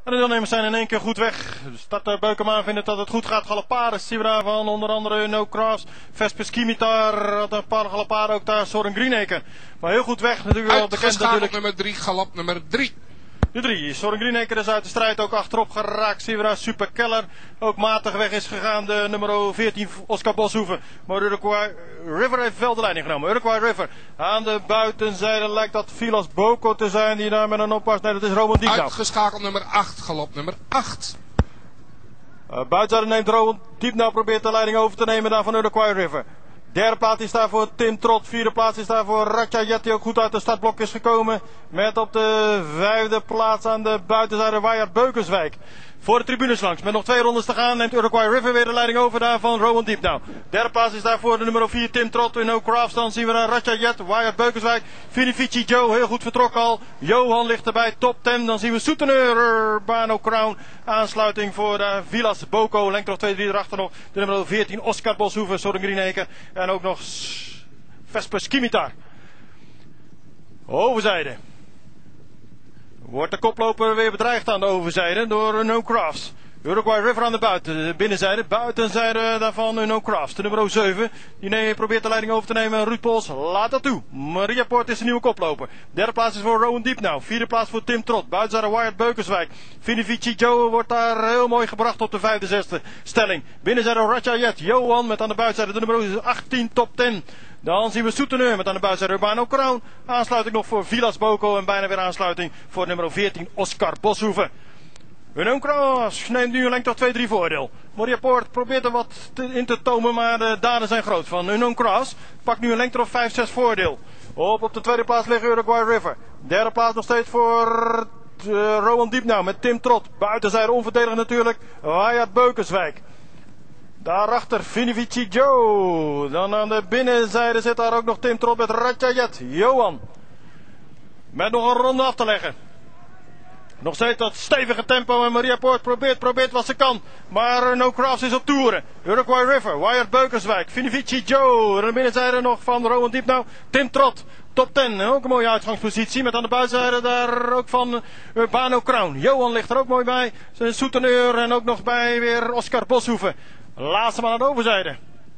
En de deelnemers zijn in één keer goed weg. Start Beukema vindt dat het goed gaat. Galoparis zien we daar van onder andere No Crafts, Vesper Skimitar, een paar galoparen ook daar, Soren Greenacre. Maar heel goed weg natuurlijk wel bekend natuurlijk. Nummer 3, galop nummer 3. De 3, Soren Greenacre is uit de strijd ook achterop geraakt. Zien we daar Super Keller ook matig weg is gegaan. De nummer 14 Oscar Boshoeven. Maar Uruguay River heeft wel de leiding genomen. Uruguay River aan de buitenzijde lijkt dat Vilas Boko te zijn die daar met een oppas. Nee, dat is Roman Diepnau. Uitgeschakeld nummer 8, galop nummer 8. Buitenzijde neemt Roman Diepnau, probeert de leiding over te nemen daar van Uruguay River. Derde plaats is daar voor Tim Trot. Vierde plaats is daar voor Ratchayet, die ook goed uit de startblok is gekomen. Met op de vijfde plaats aan de buitenzijde Wyatt Beukenswijk. Voor de tribunes langs. Met nog 2 rondes te gaan neemt Uruguay River weer de leiding over daar van Rowan Diepnau. Derde plaats is daar voor de nummer 4 Tim Trot. In No Crafts dan zien we daar Ratchayet, Wyatt Beukenswijk. Vinivici Joe, heel goed vertrokken al. Johan ligt erbij, top 10. Dan zien we Soeteneur, Urbano Crown. Aansluiting voor Vilas Boko. Lengte nog 2-3 erachter nog. De nummer 14 Oscar Boshoeven, Soren Greenacre. En ook nog Vesper Skimitar. Overzijde. Wordt de koploper weer bedreigd aan de overzijde door No Crafts. Uruguay River aan de binnenzijde. Buitenzijde daarvan No Crafts. De nummer 7. Die probeert de leiding over te nemen. Ruud Pols laat dat toe. Maria Poort is de nieuwe koploper. Derde plaats is voor Rowan Diepnau. Vierde plaats voor Tim Trot. Buitenzijde Wyatt Beukenswijk. Vinivici Joe wordt daar heel mooi gebracht op de 5e, 6e stelling. Binnenzijde Ratchayet. Johan met aan de buitenzijde de nummer 18 top 10. Dan zien we Soeteneur met aan de buitenzijde Urbano Crown. Aansluiting nog voor Vilas Boko en bijna weer aansluiting voor nummer 14 Oscar Boshoeven. Unknown Cross neemt nu een lengte of 2-3 voordeel. Maria Poort probeert er wat in te tomen, maar de daden zijn groot van Unknown Cross. Pakt nu een lengte of 5-6 voordeel. Op de tweede plaats ligt Uruguay River. Derde plaats nog steeds voor Rowan Diepnau met Tim Trot. Buitenzijde onverdedigd natuurlijk Wyatt Beukenswijk. Daarachter Vinivici Joe. Dan aan de binnenzijde zit daar ook nog Tim Trot met Ratchayet. Johan. Met nog een ronde af te leggen. Nog steeds dat stevige tempo en Maria Poort probeert wat ze kan. Maar No Crafts is op toeren. Uruguay River, Wyatt Beukenswijk, Vinivici Joe. En aan de binnenzijde nog van Rowan Diepnau, Tim Trot. Top 10, ook een mooie uitgangspositie. Met aan de buitenzijde daar ook van Urbano Crown. Johan ligt er ook mooi bij. Zijn Soeteneur en ook nog bij weer Oscar Boshoeven. Laatste maar aan de overzijde.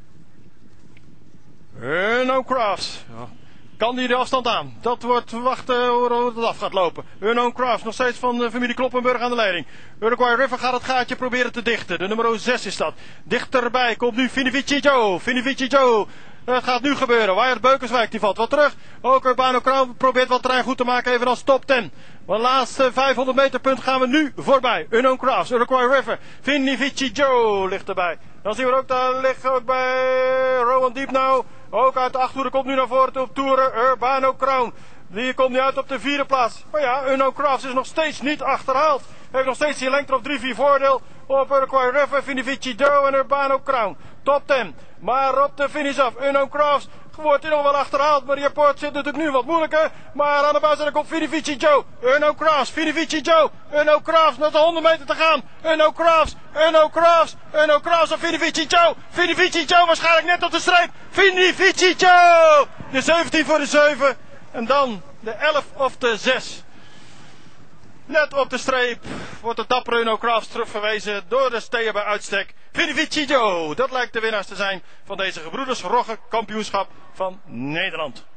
No Crafts. Kan die de afstand aan? Dat wordt wachten hoe het af gaat lopen. Unknown Crafts nog steeds van de familie Kloppenburg aan de leiding. Uruguay River gaat het gaatje proberen te dichten. De nummer 6 is dat. Dichterbij komt nu Vinivici Joe. Vinivici Joe. Het gaat nu gebeuren. Wyatt Beukenswijk die valt wat terug. Ook Urbano Crown probeert wat terrein goed te maken even als top 10. Maar de laatste 500 meter punt gaan we nu voorbij. Unknown Crafts, Uruguay River. Vinivici Joe ligt erbij. Dan zien we ook daar ligt ook bij Rowan Diepnau. Ook uit de achterhoede komt nu naar voren op toeren Urbano Crown. Die komt nu uit op de 4e plaats. Maar ja, Unknown Crafts is nog steeds niet achterhaald. Heeft nog steeds die lengte op 3-4 voordeel op Uruguay River, Vinivici Joe en Urbano Crown. Top 10. Maar op de finish af, Unknown Crafts wordt hij nog wel achterhaald. Maria Poort zit natuurlijk nu wat moeilijker. Maar aan de buitenkant komt Vinivici Joe. Unknown Crafts, Vinivici Joe. Unknown Crafts, nog 100 meter te gaan. Unknown Crafts, Unknown Crafts. Unknown Crafts of Vinivici Joe. Vinivici Joe waarschijnlijk net op de streep. Vinivici Joe. De 17 voor de 7. En dan de 11 of de 6. Net op de streep wordt de dappere Unknown Crafts terugverwezen door de steer bij uitstek. Vinivici Joe, dat lijkt de winnaars te zijn van deze Gebroeders Rogge kampioenschap van Nederland.